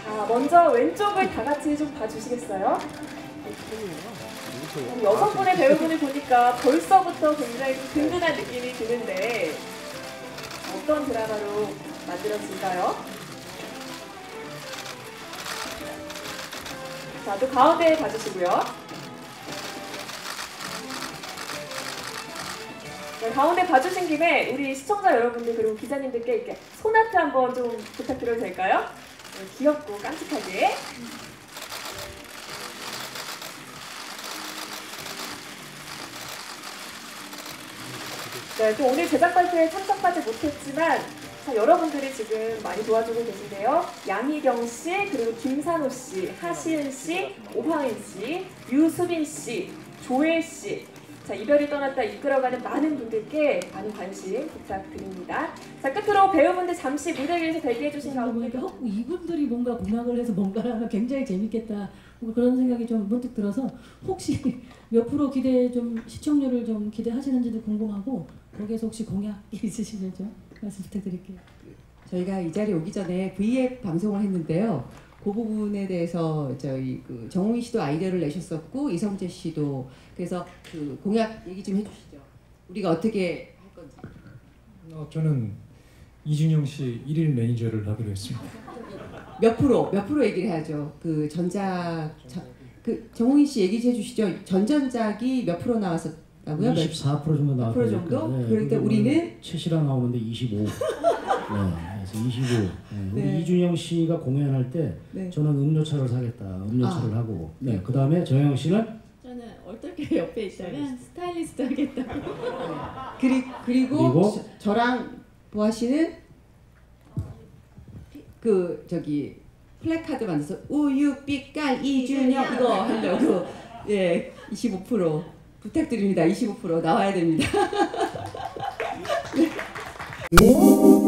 먼저 왼쪽을 다 같이 좀 봐주시겠어요? 여섯 분의 배우분을 보니까 벌써부터 굉장히 좀 든든한 느낌이 드는데 어떤 드라마로 만들어질까요? 자, 또 가운데 봐주시고요. 네, 가운데 봐주신 김에 우리 시청자 여러분들 그리고 기자님들께 이렇게 손아트 한번 좀 부탁드려도 될까요? 네, 귀엽고 깜찍하게. 네, 또 오늘 제작 발표에 참석하지 못했지만 여러분들이 지금 많이 도와주고 계신데요. 양희경 씨, 그리고 김산호 씨, 하시은 씨, 오황인 씨, 유수빈 씨, 조혜 씨. 자, 이별이 떠났다 이끌어가는 많은 분들께 많은 관심 부탁드립니다. 자, 끝으로 배우분들 잠시 무대 위에서 대기해 주신 가운데 보니까 이분들이 뭔가 공약을 해서 뭔가를 하면 굉장히 재밌겠다. 그런 생각이 좀 문득 들어서 혹시 몇 프로 기대 좀 시청률을 좀 기대하시는지도 궁금하고 거기에서 혹시 공약이 있으시면 좀 말씀 부탁드릴게요. 저희가 이 자리에 오기 전에 V앱 방송을 했는데요. 그 부분에 대해서 저희 정웅희 씨도 아이디어를 내셨었고 이성재 씨도 그래서 그 공약 얘기 좀 해주시죠. 우리가 어떻게 할 건지. 저는 이준영 씨 1일 매니저를 하기로 했습니다. 몇 프로 얘기를 해야죠. 그 정웅희 씨 얘기 좀 해주시죠. 전전작이 몇 프로 나왔었다고요? 24% 정도 나왔고. 4% 정도? 네, 그럴 때 우리는 최씨랑 나오는데 25. 네, 그래서 25. 네. 네. 우리 이준영 씨가 공연할 때 네. 저는 음료차를 사겠다. 음료차를 하고. 네, 그 다음에 정영 씨는 저는 얼떨결에 옆에 있다가 스타일리스트 하겠다고. 그리고 저랑 보아 씨는 플래카드 만들어서 우유 삐깔 이준영 이거 하려고 25% 부탁드립니다. 25% 나와야 됩니다. 네.